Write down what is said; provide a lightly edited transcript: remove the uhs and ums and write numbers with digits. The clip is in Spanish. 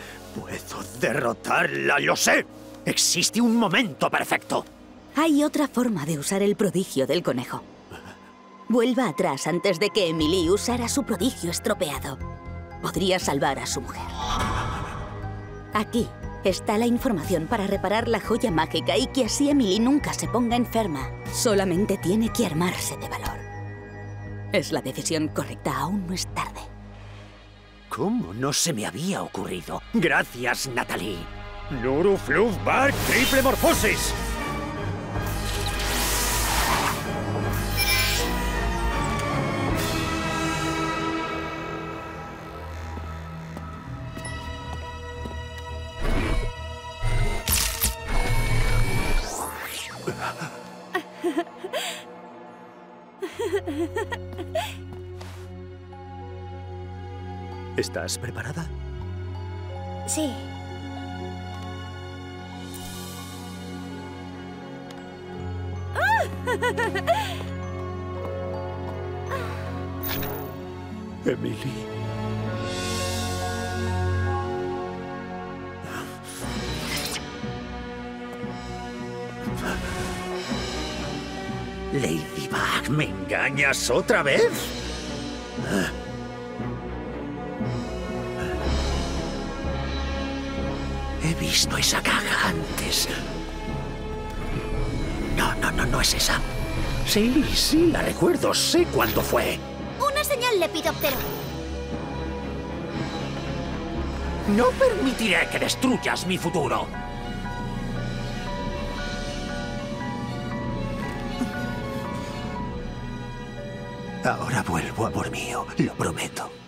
Puedo derrotarla, lo sé. Existe un momento perfecto. Hay otra forma de usar el prodigio del conejo. Vuelva atrás antes de que Emily usara su prodigio estropeado. Podría salvar a su mujer. Aquí está la información para reparar la joya mágica y que así Emily nunca se ponga enferma. Solamente tiene que armarse de valor. Es la decisión correcta, aún no es tarde. ¿Cómo no se me había ocurrido? Gracias, Natalie. Nuru Fluff Bar Triple Morfosis. ¿Estás preparada? Sí. Emily. Ladybug, ¿me engañas otra vez? He visto esa caja antes. No es esa. Sí, la recuerdo. Sé cuándo fue. Una señal, Lepidóptero. No permitiré que destruyas mi futuro. Ahora vuelvo, amor mío. Lo prometo.